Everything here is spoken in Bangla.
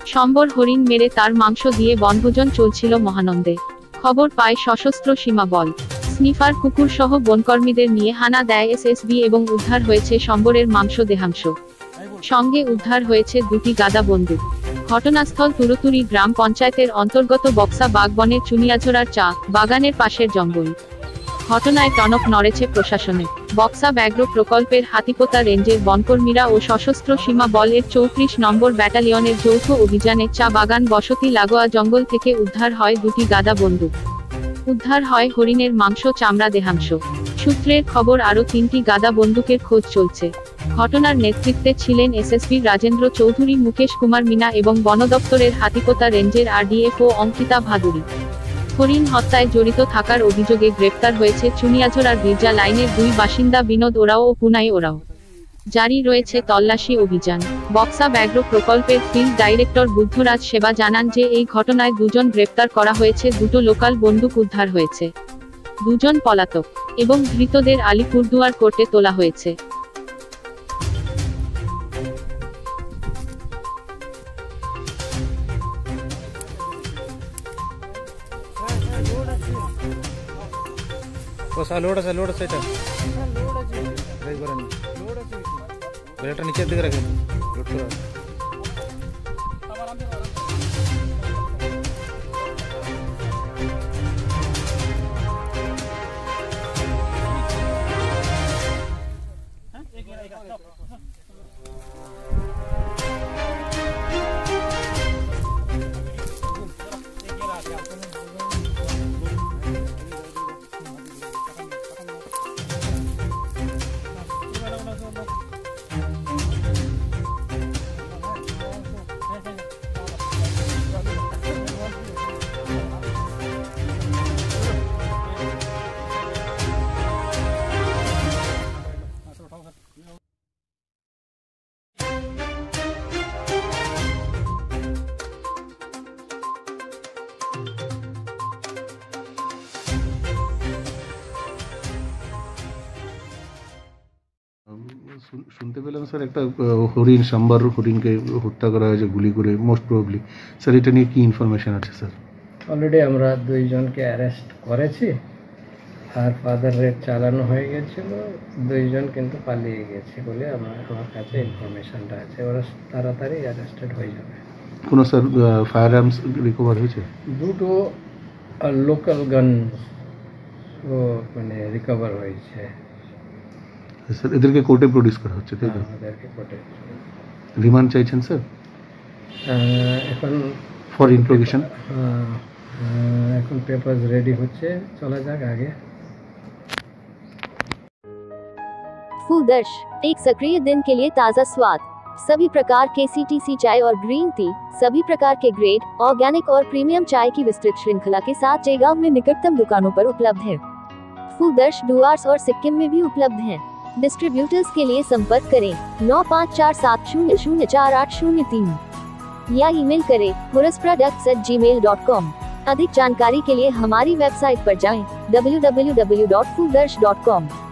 সম্বর হরিণ মেরে তার মাংস দিয়ে বনভোজন চলছিল মহানন্দে। খবর পায় সশস্ত্র সীমা বল, স্নিফার কুকুর সহ বনকর্মীদের নিয়ে হানা দেয় এসএসবি এবং উদ্ধার হয়েছে সম্বরের মাংস দেহাংশ। সঙ্গে উদ্ধার হয়েছে দুটি গাদা বন্দুক। ঘটনাস্থল তুরতুরি গ্রাম পঞ্চায়েতের অন্তর্গত বক্সা বাগবনের চুনিয়াঝোড়ার চা বাগানের পাশের জঙ্গল। ঘটনায় টনক নড়েছে প্রশাসনে। বক্সা ব্যাঘ্র প্রকল্পের হাতিপোতা রেঞ্জের বনকর্মীরা ও সশস্ত্র সীমা বল এর 34 নম্বর ব্যাটালিয়নের যৌথ অভিযানে চা বাগান বসতি লাগোয়া জঙ্গল থেকে উদ্ধার হয় দুটি গাদা বন্দুক। উদ্ধার হয় হরিণের মাংস চামড়া দেহাংশ। সূত্রের খবর আরও 3টি গাদা বন্দুকের খোঁজ চলছে। ঘটনার নেতৃত্বে ছিলেন এসএসপির রাজেন্দ্র চৌধুরী, মুকেশ কুমার মিনা এবং বন দপ্তরের হাতিপোতা রেঞ্জের আরডিএফও অঙ্কিতা ভাদুরী। হরিণ হত্যায় জড়িত থাকার অভিযোগে গ্রেপ্তার হয়েছে চুনিয়াঝোড়ার গির্জা লাইনের 2 বাসিন্দা বিনোদ ওরাও ও পুনাই ওরাও। জারি রয়েছে তল্লাশি অভিযান। বক্সা ব্যাঘ্র প্রকল্পের ফিল্ড ডাইরেক্টর বুদ্ধরাজ সেবা জানান যে এই ঘটনায় 2 জন গ্রেপ্তার করা হয়েছে, 2টো লোকাল বন্দুক উদ্ধার হয়েছে। 2 জন পলাতক এবং ধৃতদের আলিপুরদুয়ার কোর্টে তোলা হয়েছে। लोड আছে এটা রেজ করেন ব্রেকটা নিচের দিকে রাখেন লোড করা শুনতে পেলাম স্যার একটা হরিণ সাম্বার হরিণকে হত্যা করা হয়েছে গুলি করে, মোস্ট প্রবাবলি। স্যার এটা নিয়ে কি ইনফরমেশন আছে স্যার? অলরেডি আমরা 2 জনকে অ্যারেস্ট করেছি, আর ফাদার রেড চালানো হয়ে গেছিল। 2 জন কিন্তু পালিয়ে গেছে বলে আমার কাছে ইনফরমেশনটা আছে। ওরা তাড়াতাড়ি অ্যারেস্টেড হয়ে যাবে। কোনো স্যার ফায়ার আর্মস রিকভার হয়েছে? 2টো লোকাল গান মানে রিকভার হয়েছে। স্যার এদেরকে কোর্টে প্রডিউস করা হচ্ছে, তাই তো? এদেরকে কোর্টে রিমান্ড চাইছেন স্যার এখন ফর ইন্ট্রোগেশন? এখন পেপারস রেডি হচ্ছে, চলা যাক आगे। फूदर्श, एक सक्रिय दिन के लिए ताज़ा स्वाद। सभी प्रकार के सीटीसी चाय और ग्रीन टी, सभी प्रकार के ग्रेड, ऑर्गेनिक और प्रीमियम चाय की विस्तृत श्रृंखला के साथ जयगांव में निकटतम दुकानों पर उपलब्ध है। फूदर्श डुआर्स और सिक्किम में भी उपलब्ध है। डिस्ट्रीब्यूटर्स के लिए संपर्क करें 9547004803 या ईमेल करें hurusproducts@gmail.com। अधिक जानकारी के लिए हमारी वेबसाइट पर जाएं www.fooddarsh.com।